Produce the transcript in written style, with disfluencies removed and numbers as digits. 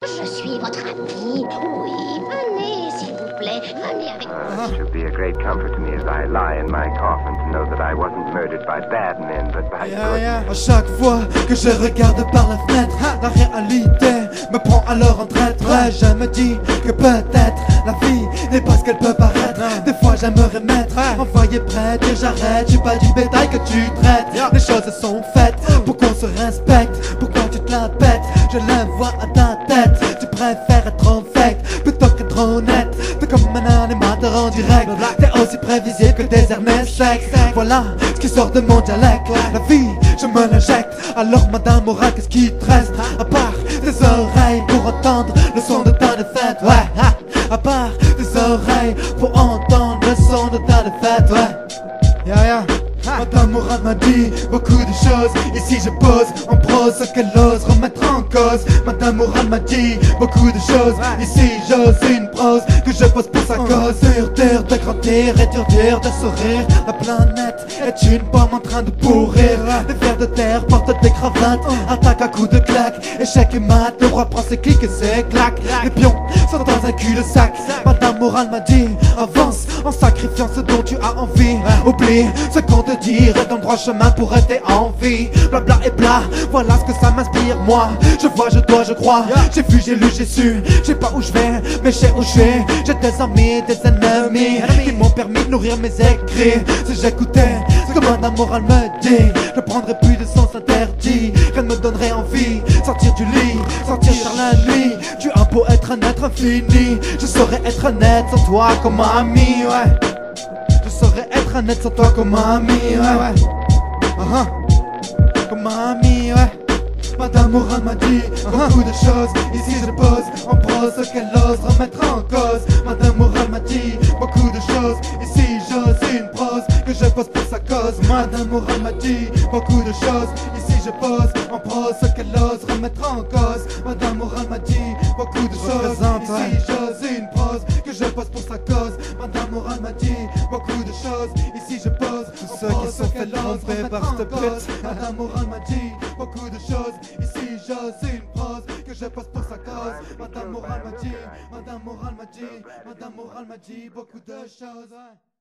Je suis votre ami. Oui, venez, s'il vous plaît. Venez avec moi. It should be a great comfort to me as I lie in my coffin to know that I wasn't murdered by bad men, but by good men. À chaque fois que je regarde par la fenêtre, la réalité me prend alors en traître. Ouais, je me dis que peut-être la vie n'est pas ce qu'elle peut paraître. Des fois j'aimerais mettre envoyer près, dire j'arrête. Je suis pas du bétail que tu traites. Les choses sont faites pour qu'on se respecte. Pourquoi tu te la pètes? Je la vois à ta tête. Tu préfères être en fake plutôt qu'être honnête. T'es comme un animateur en direct. T'es aussi prévisible que des Hermès secs. Voilà ce qui sort de mon dialecte. La vie, je me l'injecte. Alors madame Moral, qu'est-ce qui te reste? À part tes oreilles pour entendre le son de ta défaite. Ouais, à part tes oreilles pour entendre le son de ta défaite. Ouais, Madame Moral m'a dit beaucoup de choses. Ici je pose en prose ce qu'elle ose remettre en cause. Madame Moral m'a dit beaucoup de choses. Ici j'ose une prose que je pose pour sa cause. Dur de grandir et dur de sourire. La planète est une pomme en train de pourrir. Les vers de terre portent des cravates. Attaque à coups de claque. Échec et mat, le roi prend ses clics et ses claques. Les pions sont dans un cul-de-sac. Madame Moral m'a dit avance en sacrifiant ce dont tu as envie. Oublie ce qu'on te dit, reste dans le droit chemin pour rester en vie. Blabla et bla, voilà ce que ça m'inspire moi. Je vois, je dois, je crois. J'ai vu, j'ai lu, j'ai su. Je sais pas où je vais, mais je sais où je suis. J'ai des amis, des ennemis qui m'ont permis de nourrir mes écrits. Si j'écoutais ce que Madame Moral me dit, je prendrais plus de sens interdit. Rien ne me donnerait envie, sortir du lit, sortir par la nuit. Tu as beau être un être infini, je saurais être honnête sans toi comme ami, ouais. Je saurais être honnête sans toi comme ami, ouais. Comme ami, ouais. Madame Moral m'a dit beaucoup de choses. Ici je pose en prose ce qu'elle ose remettre en cause. Madame Moral m'a dit beaucoup de choses. Ici j'ose une prose que je pose pour sa cause. Madame Moral m'a dit beaucoup de choses. Ici je pose en prose ce qu'elle ose remettre en cause. Madame Moral m'a dit beaucoup de choses. Ici j'ose une prose que je pose pour sa cause. Madame Moral m'a dit beaucoup de choses. Ici je pose tous ceux qui sont fait tromper par cette pute. Madame Moral m'a dit beaucoup de choses. Ici j'ose une prose que je pose pour sa cause. Madame Moral m'a dit, Madame Moral m'a dit, Madame Moral m'a dit beaucoup de choses.